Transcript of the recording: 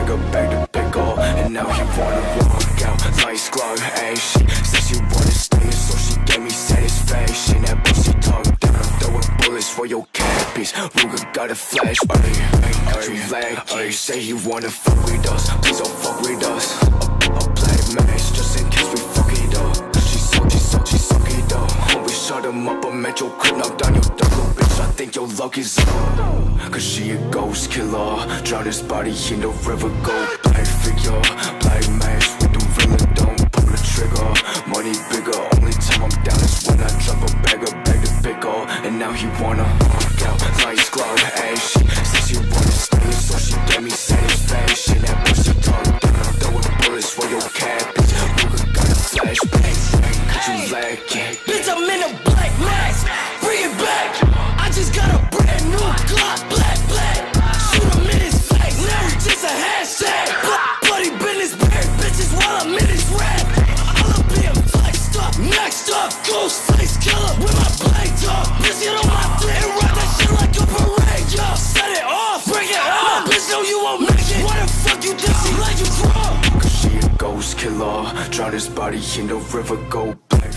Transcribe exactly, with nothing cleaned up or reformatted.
a bag to pickle. And now he wanna walk out, nice glove, ayy. She said she wanna stay, so she gave me satisfaction. That pussy talk down, throwing bullets for your cat piece. Ruger got a flash, ayy, ayy, got you lag, ayy. Say he wanna fuck with us, please don't fuck with us. I'll play match, just in case we fuck it up. She suck, she suck, she suck it up. Homie, shut him up, I'm at your crib, knock down your door, little bitch, I think your luck is up. Cause she a ghost killer, drown his body in the river, go black figure. Black mask with the villain, don't pull the trigger. Money bigger, only time I'm down is when I drop a bag, a bag to pickle. And now he wanna walk out, nice glove, ayy. She said she wanna stay, so she gave me satisfaction. That pussy talk down, throwing bullets for your cat, bitch. Ruger got a flashbang, bang, cause you lacking. Bitch, I'm in a black mask, bring it back. I just got a brand new Glock, black, black. Shoot him in his face, now it's just a hashtag. Bloody business, bad bitches while I'm in this rap. All up being flexed up, next up, ghost face killer with my blade up. Bitch, get on my dick and ride that shit like a parade, yo. Set it off, break it off. Bitch, know you won't make it. Why the fuck you think she let you grow? Cause she a ghost killer, drown his body in the river, go black